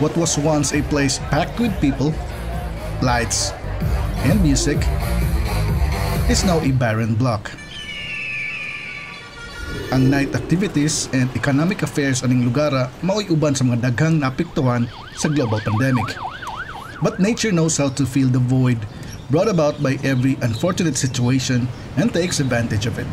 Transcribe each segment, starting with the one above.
what was once a place packed with people, lights, and music is now a barren block. Ang night activities and economic affairs aning lugara mao'y uban sa mga daghang naapektuhan sa global pandemic. But nature knows how to fill the void brought about by every unfortunate situation and takes advantage of it.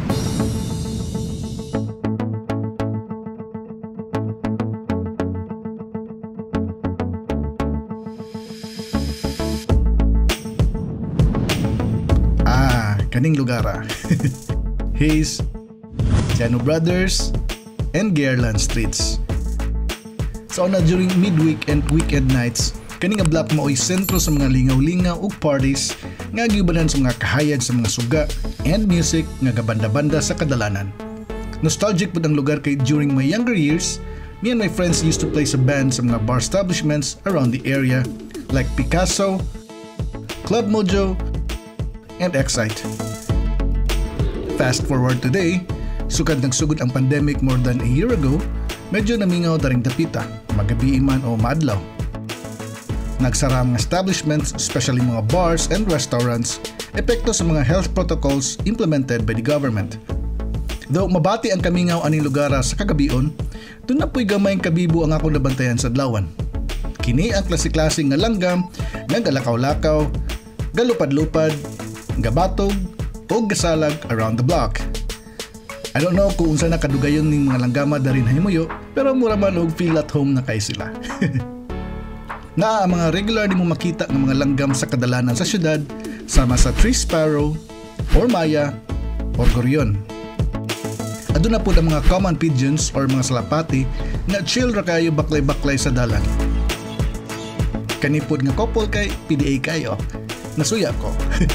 Kaning lugara. Hayes, Jano Brothers, and Gairland Streets. So na during midweek and weekend nights, kaning block mao'y sentro sa mga lingaw-lingaw ug parties nga giubanan sa mga kahayag sa mga suga and music nga gabanda-banda sa kadalanan. Nostalgic pud ang lugar kay during my younger years, me and my friends used to play sa band sa mga bar establishments around the area like Picasso, Club Mojo, and Excite. Fast forward today, sukad nagsugod ang pandemic more than a year ago, medyo namingaw daring dapita, magabi man o madlaw. Nagsara ang establishments, especially mga bars and restaurants, epekto sa mga health protocols implemented by the government. Though mabati ang kamingaw aning lugara sa kagabion, doon na po'y gamayng kabibo ang akong nabantayan sa adlawan. Kini ang klase-klase nga langgam, nga galakaw-lakaw, galupad-lupad, gabatog, o gasalag around the block. I don't know kung unsa na kadugayon ning mga langgama darin himuyo, pero mura man og feel at home na kay sila. Naa ang mga regular nimo makita ng mga langgam sa kadalanan sa syudad, sama sa tree sparrow, or maya, or goryon. Aduna po ang mga common pigeons or mga salapati na chill ra kayo baklay-baklay sa dalan. Kanipod nga couple kay PDA kayo, nasuya ko.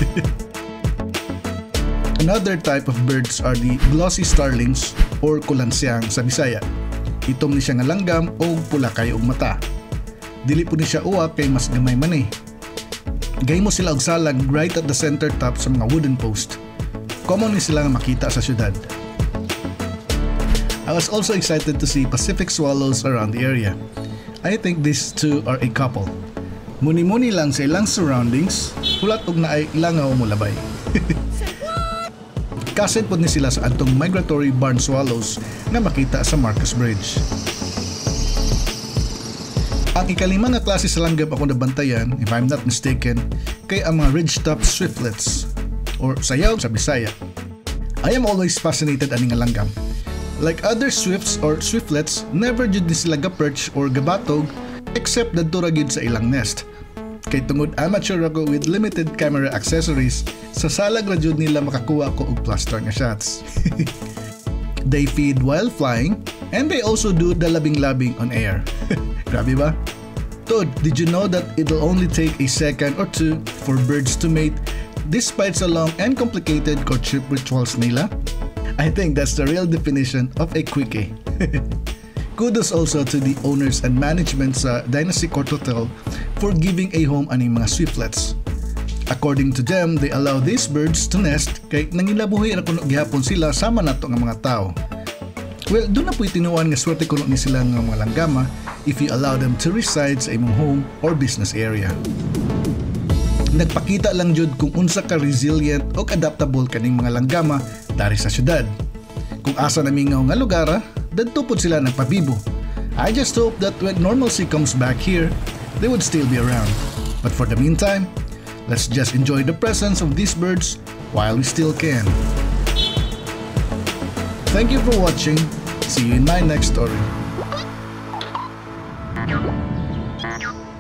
Another type of birds are the glossy starlings or kulansyang sa Bisaya. Itom ni siya nga langgam o pula kayo og mata. Dili po ni siya uwak kay mas gamay man eh. Gay mo sila og salag right at the center top sa mga wooden post. Common ni sila nga makita sa syudad. I was also excited to see Pacific swallows around the area. I think these two are a couple. Muni-muni lang sa ilang surroundings, hulat og naay langaw mo labay. Kasen po ni sila sa antong migratory barn swallows na makita sa Marcos Bridge. Ang ikalima nga klase sa langgam ako nabantayan, if I'm not mistaken, kay ang mga ridgetop swiftlets or sayaw sa Bisaya. I am always fascinated ani nga langgam. Like other swifts or swiftlets, never jud ni sila ga-perch or gabatog except dadto ra gyud sa ilang nest. Kay tungod amateur ako with limited camera accessories, sa salag ra jud nila makakuha ko og plaster nga shots. They feed while flying and they also do the labing-labing on air. Grabe ba? Todd, did you know that it'll only take a second or two for birds to mate despite sa long and complicated courtship rituals nila? I think that's the real definition of a quickie. Kudos also to the owners and management sa Dynasty Court Hotel for giving a home aning mga swiftlets. According to them, they allow these birds to nest kay nangilabuhi ra kuno gihapon sila sama nato nga mga tao. Well, doon na po'y tinuan nga swerte kuno ni sila nga mga langgama if you allow them to reside sa imong home or business area. Nagpakita lang jud kung unsa ka resilient o adaptable kaning mga langgama dari sa syudad. Kung asa namingaw nga lugar, dadto pod sila nagpabibo. I just hope that when normalcy comes back here, they would still be around. But for the meantime, let's just enjoy the presence of these birds while we still can. Thank you for watching. See you in my next story.